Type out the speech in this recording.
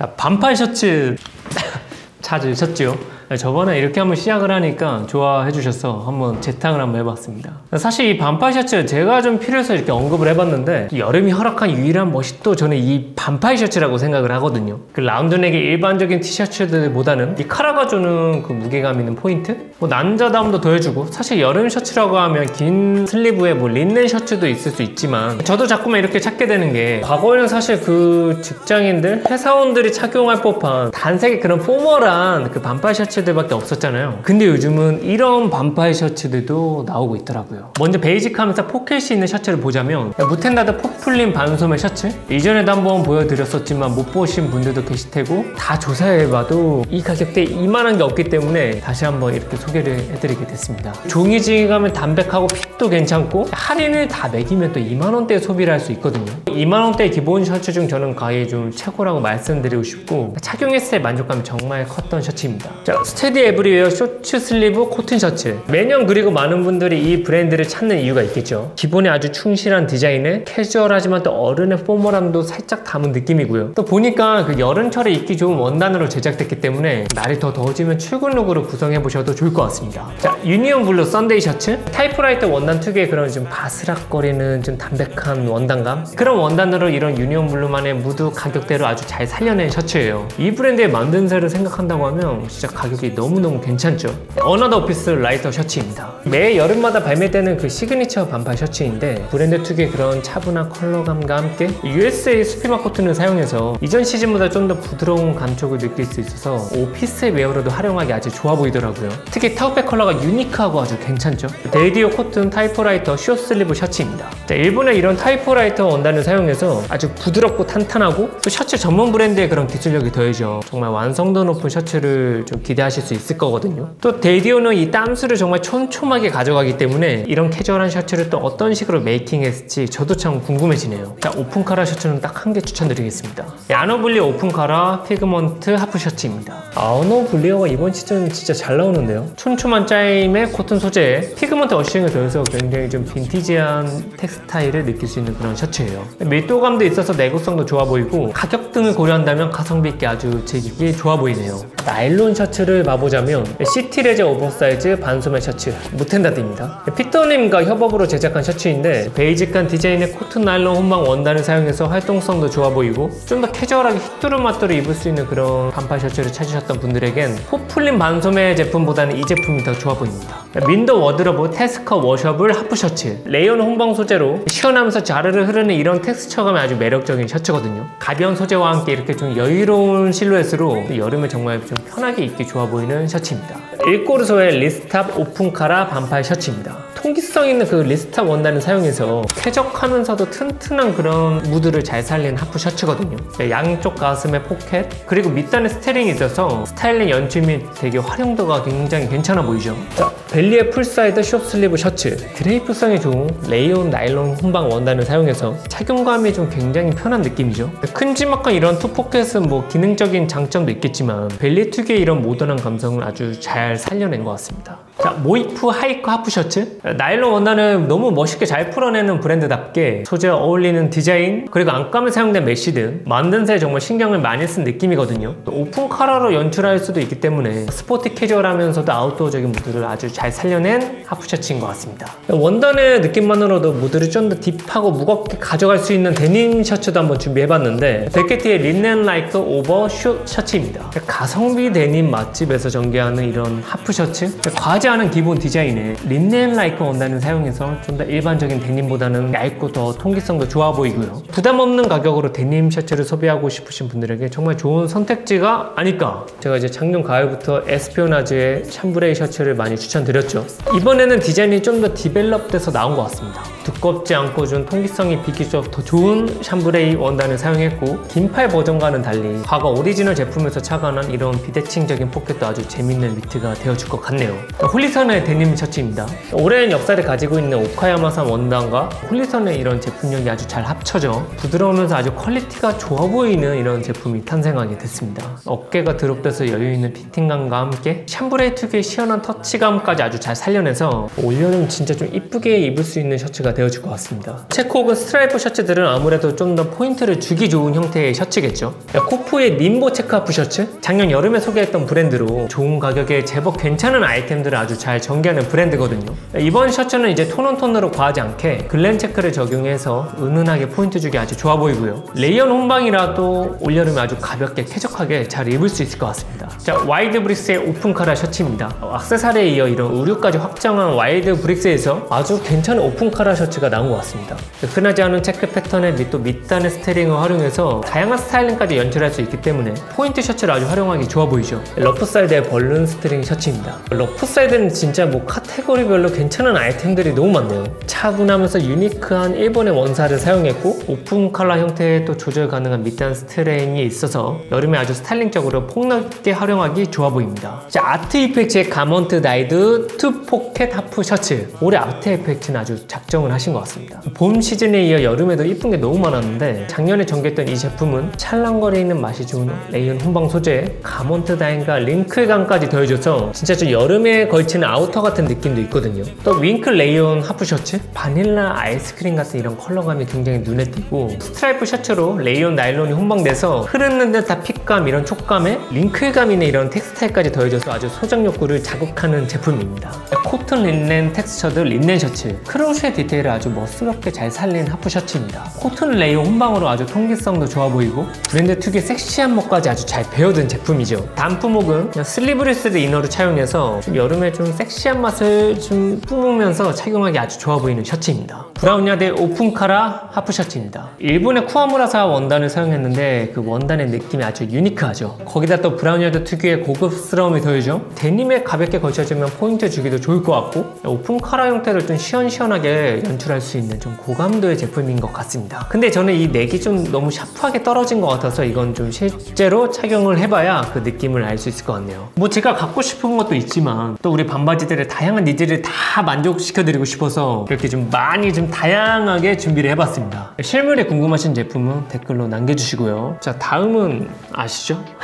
자, 반팔 셔츠 찾으셨죠? 저번에 이렇게 한번 시작을 하니까 좋아해 주셔서 한번 재탕을 한번 해봤습니다. 사실 이 반팔 셔츠 제가 좀 필요해서 이렇게 언급을 해봤는데, 여름이 허락한 유일한 멋이 또 저는 이 반팔 셔츠라고 생각을 하거든요. 그 라운드넥의 일반적인 티셔츠들보다는 이 카라가 주는 그 무게감 있는 포인트? 뭐 난자다움도 더해주고, 사실 여름 셔츠라고 하면 긴 슬리브에 뭐 린넨 셔츠도 있을 수 있지만, 저도 자꾸만 이렇게 찾게 되는 게, 과거에는 사실 그 직장인들, 회사원들이 착용할 법한 단색의 그런 포멀한 그 반팔 셔츠 들밖에 없었잖아요. 근데 요즘은 이런 반팔 셔츠들도 나오고 있더라고요. 먼저 베이직하면서 포켓이 있는 셔츠를 보자면, 무텐다드 포플린 반소매 셔츠, 이전에도 한번 보여드렸었지만 못 보신 분들도 계실 테고, 다 조사해봐도 이 가격대에 이만한 게 없기 때문에 다시 한번 이렇게 소개를 해드리게 됐습니다. 종이지감은 담백하고 핏도 괜찮고, 할인을 다 매기면 또 2만원대에 소비를 할 수 있거든요. 2만원대 기본 셔츠 중 저는 거의 좀 최고라고 말씀드리고 싶고, 착용했을 때 만족감이 정말 컸던 셔츠입니다. 자, 스테디 에브리웨어 쇼츠 슬리브 코튼 셔츠. 매년 그리고 많은 분들이 이 브랜드를 찾는 이유가 있겠죠. 기본에 아주 충실한 디자인에 캐주얼하지만 또 어른의 포멀함도 살짝 담은 느낌이고요. 또 보니까 그 여름철에 입기 좋은 원단으로 제작됐기 때문에 날이 더 더워지면 출근룩으로 구성해 보셔도 좋을 것 같습니다. 자, 유니온 블루 썬데이 셔츠. 타이프라이터 원단 특유의 그런 좀 바스락거리는 좀 담백한 원단감, 그런 원단으로 이런 유니온 블루만의 무드 가격대로 아주 잘 살려낸 셔츠예요. 이 브랜드의 만듦새를 생각한다고 하면 진짜 가격이 너무너무 괜찮죠. 어나더 오피스 라이터 셔츠입니다. 매 여름마다 발매되는 그 시그니처 반팔 셔츠인데, 브랜드 특유의 그런 차분한 컬러감과 함께 USA 수피마 코튼을 사용해서 이전 시즌보다 좀 더 부드러운 감촉을 느낄 수 있어서 오피스 웨어로도 활용하기 아주 좋아 보이더라고요. 특히 타우백 컬러가 유니크하고 아주 괜찮죠. 데이디오 코튼 타이프라이터 숏슬리브 셔츠입니다. 자, 일본의 이런 타이프라이터 원단을 사용해서 아주 부드럽고 탄탄하고, 또 셔츠 전문 브랜드의 그런 기술력이 더해져 정말 완성도 높은 셔츠를 좀 기대하실 수 있을 거거든요. 또 데이디오는 이 땀수를 정말 촘촘하게 가져가기 때문에 이런 캐주얼한 셔츠를 또 어떤 식으로 메이킹했을지 저도 참 궁금해지네요. 자, 오픈 카라 셔츠는 딱 한 개 추천드리겠습니다. 아노블리 오픈 카라 피그먼트 하프 셔츠입니다. 아노블리어가 이번 시즌 진짜 잘 나오는데요. 촘촘한 짜임의 코튼 소재에 피그먼트 어싱을 더해서 굉장히 좀 빈티지한 텍스타일을 느낄 수 있는 그런 셔츠예요. 밀도감도 있어서 내구성도 좋아 보이고, 가격 등을 고려한다면 가성비 있게 아주 즐기기 좋아 보이네요. 나일론 셔츠를 봐보자면 시티레저 오버사이즈 반소매 셔츠 무텐다드입니다. 피터님과 협업으로 제작한 셔츠인데, 베이직한 디자인의 코튼 나일론 혼방 원단을 사용해서 활동성도 좋아 보이고, 좀 더 캐주얼하게 휘뚜루마뚜루 입을 수 있는 그런 반팔 셔츠를 찾으셨던 분들에겐 포플린 반소매 제품보다는 이 제품이 더 좋아 보입니다. 민더 워드러브 테스커 워셔블 하프 셔츠. 레이온 혼방 소재로 시원하면서 자르르 흐르는 이런 텍스처감이 아주 매력적인 셔츠거든요. 가벼운 소재와 함께 이렇게 좀 여유로운 실루엣으로 여름에 정말 좀 편하게 입기 좋아 보이는 셔츠입니다. 일코르소의 리스탑 오픈 카라 반팔 셔츠입니다. 통기성 있는 그 리스탑 원단을 사용해서 쾌적하면서도 튼튼한 그런 무드를 잘 살린 하프 셔츠거든요. 양쪽 가슴에 포켓, 그리고 밑단에 스테링이 있어서 스타일링 연출 및 되게 활용도가 굉장히 괜찮아 보이죠. 자, 벨리의 풀사이드 숏슬리브 셔츠. 드레이프성이 좋은 레이온 나일론 혼방 원단을 사용해서 착용감이 좀 굉장히 편한 느낌이죠. 큼지막한 이런 투포켓은 뭐 기능적인 장점도 있겠지만, 벨리 특유의 이런 모던한 감성을 아주 잘 살려낸 것 같습니다. 자, 모이프 하이커 하프 셔츠. 나일론 원단을 너무 멋있게 잘 풀어내는 브랜드답게 소재와 어울리는 디자인, 그리고 안감에 사용된 메쉬 등 만듦새에 정말 신경을 많이 쓴 느낌이거든요. 오픈 카라로 연출할 수도 있기 때문에 스포티 캐주얼하면서도 아웃도어적인 무드를 아주 잘 살려낸 하프 셔츠인 것 같습니다. 원단의 느낌만으로도 무드를 좀 더 딥하고 무겁게 가져갈 수 있는 데님 셔츠도 한번 준비해봤는데, 베케티의 린넨 라이크 오버 숏 셔츠입니다. 가성비 데님 맛집에서 전개하는 이런 하프 셔츠, 과하지 않은 기본 디자인에 린넨 라이크 원단을 사용해서 좀 더 일반적인 데님보다는 얇고 더 통기성도 좋아 보이고요. 부담 없는 가격으로 데님 셔츠를 소비하고 싶으신 분들에게 정말 좋은 선택지가 아닐까. 제가 이제 작년 가을부터 에스피오나즈의 샴브레이 셔츠를 많이 추천드렸죠. 이번에는 디자인이 좀 더 디벨롭돼서 나온 것 같습니다. 두껍지 않고 좀 통기성이 비교적 더 좋은 샴브레이 원단을 사용했고, 긴팔 버전과는 달리 과거 오리지널 제품에서 착안한 이런 비대칭적인 포켓도 아주 재밌는 니트가 되어줄 것 같네요. 홀리선의 데님 셔츠입니다. 오랜 역사를 가지고 있는 오카야마산 원단과 홀리선의 이런 제품력이 아주 잘 합쳐져 부드러우면서 아주 퀄리티가 좋아 보이는 이런 제품이 탄생하게 됐습니다. 어깨가 드롭돼서 여유있는 피팅감과 함께 샴브레이 특유의 시원한 터치감까지 아주 잘 살려내서 올여름 진짜 좀 이쁘게 입을 수 있는 셔츠가 셔츠가 되어줄 것 같습니다. 체크 혹은 스트라이프 셔츠들은 아무래도 좀 더 포인트를 주기 좋은 형태의 셔츠겠죠. 코프의 님보 체크아프 셔츠, 작년 여름에 소개했던 브랜드로 좋은 가격에 제법 괜찮은 아이템들을 아주 잘 전개하는 브랜드거든요. 이번 셔츠는 이제 톤온톤으로 과하지 않게 글램 체크를 적용해서 은은하게 포인트 주기 아주 좋아 보이고요. 레이언 혼방이라도 올여름에 아주 가볍게 쾌적하게 잘 입을 수 있을 것 같습니다. 자, 와이드 브릭스의 오픈 카라 셔츠입니다. 액세서리에 이어 이런 의류까지 확장한 와이드 브릭스에서 아주 괜찮은 오픈 카라 셔츠가 나온 것 같습니다. 흔하지 않은 체크 패턴의 또 밑단의 스타일링을 활용해서 다양한 스타일링까지 연출할 수 있기 때문에 포인트 셔츠를 아주 활용하기 좋아 보이죠. 러프 사이드의 벌룬 스트링 셔츠입니다. 러프 사이드는 진짜 뭐 카테고리별로 괜찮은 아이템들이 너무 많네요. 차분하면서 유니크한 일본의 원사를 사용했고 오픈 컬러 형태의 또 조절 가능한 밑단 스트링이 있어서 여름에 아주 스타일링적으로 폭넓게 활용하기 좋아 보입니다. 자, 아트 이펙츠의 가먼트 다이드 투 포켓 하프 셔츠. 올해 아트 이펙츠는 아주 작정을 하신 것 같습니다. 봄 시즌에 이어 여름에도 이쁜 게 너무 많았는데 작년에 전개했던 이 제품은 찰랑거리는 맛이 좋은 레이언 혼방 소재에 가먼트 다인과 링클감까지 더해줘서 진짜 좀 여름에 걸치는 아우터 같은 느낌도 있거든요. 또 윙클 레이언 하프 셔츠, 바닐라 아이스크림 같은 이런 컬러감이 굉장히 눈에 띄고 스트라이프 셔츠로 레이언 나일론이 혼방돼서 흐르는 듯한 핏감, 이런 촉감에 링클감이나 이런 텍스타일까지 더해져서 아주 소장 욕구를 자극하는 제품입니다. 코튼 린넨 텍스처드 린넨 셔츠, 크로셰 디테일을 아주 멋스럽게 잘 살린 하프 셔츠입니다. 코튼 레이어 혼방으로 아주 통기성도 좋아 보이고 브랜드 특유의 섹시한 멋까지 아주 잘 배어든 제품이죠. 단품목은 슬리브리스드 이너를 차용해서 좀 여름에 좀 섹시한 맛을 좀 뿜으면서 착용하기 아주 좋아 보이는 셔츠입니다. 브라운 야드의 오픈 카라 하프 셔츠입니다. 일본의 쿠아무라사 원단을 사용했는데 그 원단의 느낌이 아주 유니크하죠. 거기다 또 브라운 야드 특유의 고급스러움이 더해져 데님에 가볍게 걸쳐주면 포인트 주기도 좋을 것 같고 오픈 카라 형태를 좀 시원시원하게 연출할 수 있는 좀 고감도의 제품인 것 같습니다. 근데 저는 이 넥이 좀 너무 샤프하게 떨어진 것 같아서 이건 좀 실제로 착용을 해봐야 그 느낌을 알 수 있을 것 같네요. 뭐 제가 갖고 싶은 것도 있지만 또 우리 반바지들의 다양한 니즈를 다 만족시켜드리고 싶어서 이렇게 좀 많이 좀 다양하게 준비를 해봤습니다. 실물에 궁금하신 제품은 댓글로 남겨주시고요. 자, 다음은 아시죠?